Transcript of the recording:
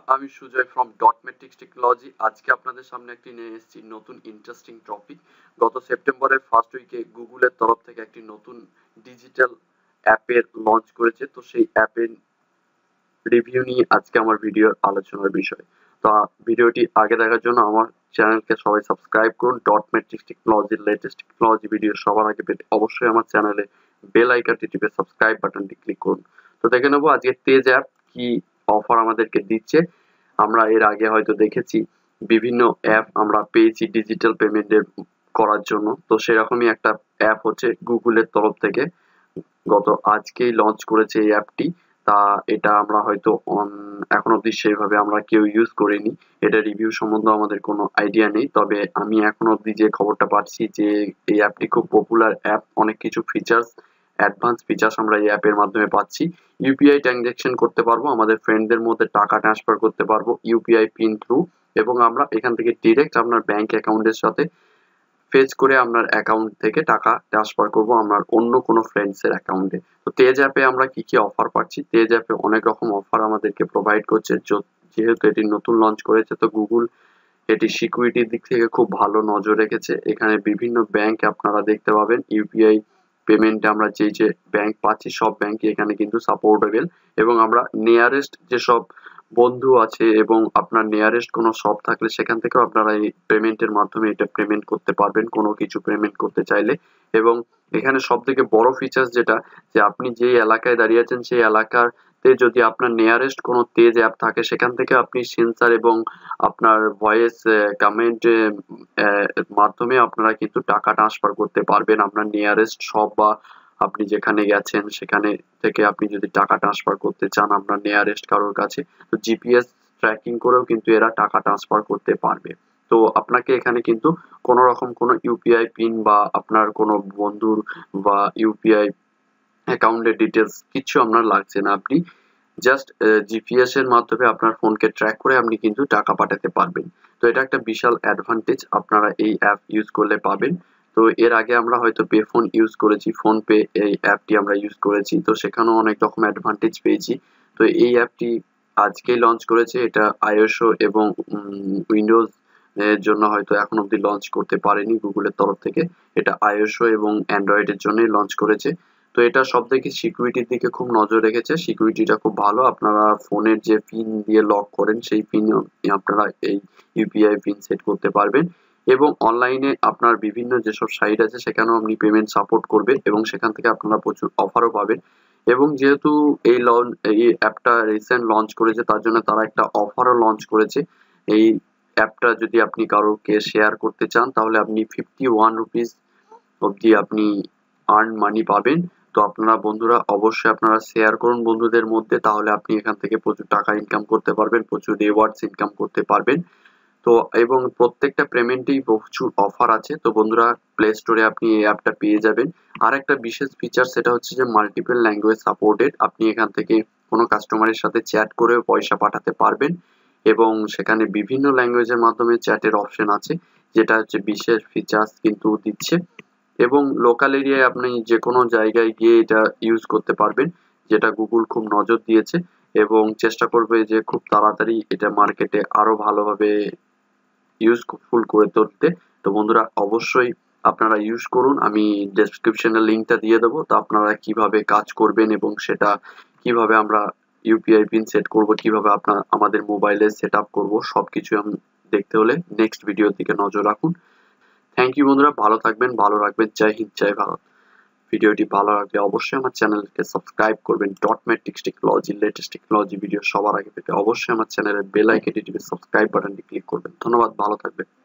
আমি Sujoy from dot matrix technology. আজকে আপনাদের সামনে একটি নিয়ে এসেছি নতুন ইন্টারেস্টিং টপিক। গত সেপ্টেম্বরের ফার্স্ট উইকে গুগলের তরফ থেকে একটি নতুন ডিজিটাল অ্যাপের লঞ্চ করেছে। তো সেই অ্যাপের রিভিউ নিয়ে আজকে আমার ভিডিওর আলোচনার বিষয়। তো ভিডিওটি আগে দেখার জন্য আমার চ্যানেলকে সবাই সাবস্ক্রাইব করুন। ডট ম্যাট্রিক্স টেকনোলজির লেটেস্ট টেকনোলজি ভিডিও সবার আগে পেতে অবশ্যই আমার চ্যানেলে বেল আইকনটি টিপে সাবস্ক্রাইব বাটনটি ক্লিক করুন। তো দেখে নেবো আজকে তেজ অ্যাপ কি অফার আমাদেরকে দিচ্ছে। আমরা এর আগে হয়তো দেখেছি বিভিন্ন অ্যাপ আমরা পেয়েছি ডিজিটাল পেমেন্টের করার জন্য। তো সেরকমই একটা অ্যাপ হচ্ছে গুগলের তরফ থেকে আজকেই লঞ্চ করেছে এই অ্যাপটি। তা এটা আমরা হয়তো এখন অব্দি সেইভাবে আমরা কেউ ইউজ করিনি। এটা রিভিউ সম্বন্ধে আমাদের কোনো আইডিয়া নেই। তবে আমি এখন অব্দি যে খবরটা পাচ্ছি যে এই অ্যাপটি খুব পপুলার অ্যাপ। অনেক কিছু ফিচার্স, অ্যাডভান্স ফিচার্স আমরা এই অ্যাপের মাধ্যমে পাচ্ছি। ইউপিআই ট্রানজাকশন করতে পারবো, আমাদের ফ্রেন্ডদের মধ্যে টাকা ট্রান্সফার করতে পারবো ইউপিআই পিন থ্রু, এবং আমরা এখান থেকে ডিরেক্ট আপনার ব্যাংক অ্যাকাউন্টের সাথে ফেচ করে আপনার অ্যাকাউন্ট থেকে টাকা ট্রান্সফার করব আপনার অন্য কোনো ফ্রেন্ডসের অ্যাকাউন্টে। তো তেজ অ্যাপে আমরা কি কি অফার পাচ্ছি? তেজ অ্যাপে অনেক রকম অফার আমাদেরকে প্রোভাইড করছে। যেহেতু এটি নতুন লঞ্চ করেছে তো গুগল এটি সিকিউরিটির দিক থেকে খুব ভালো নজর রেখেছে। এখানে বিভিন্ন ব্যাংক আপনারা দেখতে পাবেন। ইউপিআই পেমেন্টে আমরা যে ব্যাংক পাচ্ছি সব ব্যাংকই এখানে কিন্তু সাপোর্টেবল, এবং আমরা নিয়ারেস্ট যেসব বন্ধু আছে এবং আপনার নিয়ারেস্ট কোনো শপ থাকলে সেখান থেকেও আপনারা এই পেমেন্টের মাধ্যমে এটা পেমেন্ট করতে পারবেন কোনো কিছু পেমেন্ট করতে চাইলে। এবং এখানে সব থেকে বড় ফিচার্স যেটা, যে আপনি যে এলাকায় দাঁড়িয়ে আছেন সেই এলাকাতে যদি আপনার নিয়ারেস্ট কোনো তেজ অ্যাপ থাকে সেখান থেকে আপনি সেন্সার এবং আপনার ভয়েস কমেন্ট মাধ্যমে আপনারা কিন্তু টাকা ট্রান্সফার করতে পারবেন আপনার নিয়ারেস্ট শপ, বা আপনি যেখানে গেছেন সেখানে থেকে আপনি যদি টাকা ট্রান্সফার করতে চান আপনার নিয়ারেস্ট কারোর কাছে, তো জিপিএস ট্র্যাকিং করেও কিন্তু এরা টাকা ট্রান্সফার করতে পারবে। তো আপনাকে এখানে কিন্তু কোনো রকম কোনো ইউপিআই পিন বা আপনার কোনো বন্ধুর বা ইউপিআই অ্যাকাউন্টের ডিটেলস কিছু আপনার লাগছে না। আপনি জাস্ট জিপিএস এর মাধ্যমে আপনার ফোনকে ট্র্যাক করে আপনি কিন্তু টাকা পাঠাতে পারবেন। তো এটা একটা বিশাল অ্যাডভান্টেজ আপনারা এই অ্যাপ ইউজ করলে পাবেন। তো এর আগে আমরা হয়তো পে ফোন ইউজ করেছি, ফোন পে এই অ্যাপটি আমরা ইউজ করেছি, তো সেখানেও অনেক রকম অ্যাডভান্টেজ পেয়েছি। তো এই অ্যাপটি আজকেই লঞ্চ করেছে। এটা আইওএসও এবং উইন্ডোজ এর জন্য হয়তো এখন অব্দি লঞ্চ করতে পারেনি গুগলের তরফ থেকে। এটা আইওএসও এবং অ্যান্ড্রয়েডের জন্যই লঞ্চ করেছে। তো এটা সব থেকে সিকিউরিটির দিকে খুব নজর রেখেছে। সিকিউরিটিটা খুব ভালো। আপনারা ফোনের যে পিন দিয়ে লক করেন সেই পিন আপনারা এই ইউপিআই পিন সেট করতে পারবেন, এবং অনলাইনে আপনার বিভিন্ন যেসব সাইট আছে সেখানেও আপনি পেমেন্ট সাপোর্ট করবে এবং সেখান থেকে আপনারা প্রচুর অফারও পাবেন। এবং যেহেতু এই অ্যাপটা রিসেন্ট লঞ্চ করেছে তার জন্য তারা একটা অফারও লঞ্চ করেছে। এই অ্যাপটা যদি আপনি কারোকে শেয়ার করতে চান তাহলে আপনি 51 রুপিস অবধি আপনি আর্ন মানি পাবেন। তো আপনারা বন্ধুরা অবশ্যই আপনারা শেয়ার করুন বন্ধুদের মধ্যে, তাহলে আপনি এখান থেকে প্রচুর টাকা ইনকাম করতে পারবেন, প্রচুর রিওয়ার্ডস ইনকাম করতে পারবেন। তো এবং প্রত্যেকটা পেমেন্টেই প্রচুর অফার আছে। তো বন্ধুরা প্লে স্টোরে আপনি এই অ্যাপটা পেয়ে যাবেন। আর একটা বিশেষ ফিচার সেটা হচ্ছে যে মাল্টিপল ল্যাঙ্গুয়েজ সাপোর্টেড। আপনি এখান থেকে কোনো কাস্টমারের সাথে চ্যাট করেও পয়সা পাঠাতে পারবেন, এবং সেখানে বিভিন্ন ল্যাঙ্গুয়েজের মাধ্যমে চ্যাটের অপশন আছে, যেটা হচ্ছে বিশেষ ফিচার্স কিন্তু দিচ্ছে। এবং লোকাল এরিয়ায় আপনি যে কোনো জায়গায় গিয়ে এটা ইউজ করতে পারবেন, যেটা গুগল খুব নজর দিয়েছে এবং চেষ্টা করবে যে খুব তাড়াতাড়ি এটা মার্কেটে আরো ভালোভাবে ইউজফুল করে তুলতে। তো বন্ধুরা অবশ্যই আপনারা ইউজ করুন। আমি ডেসক্রিপশনে লিঙ্কটা দিয়ে দেবো। তো আপনারা কিভাবে কাজ করবেন এবং সেটা কিভাবে আমরা ইউপিআই পিন সেট করব, কিভাবে আমাদের মোবাইলে সেট আপ করবো, সবকিছু দেখতে হলে নেক্সট ভিডিওর দিকে নজর রাখুন। থ্যাংক ইউ বন্ধুরা, ভালো থাকবেন, ভালো রাখবেন। জয় হিন্দ, জয় ভারত। ভিডিওটি ভালো লাগলে অবশ্যই আমার চ্যানেলকে সাবস্ক্রাইব করবেন। Dot matrix technology latest technology video সবার আগে পেতে অবশ্যই আমার চ্যানেলের বেল আইকনটি টিপে সাবস্ক্রাইব বাটনটি ক্লিক করবেন। ধন্যবাদ, ভালো থাকবেন।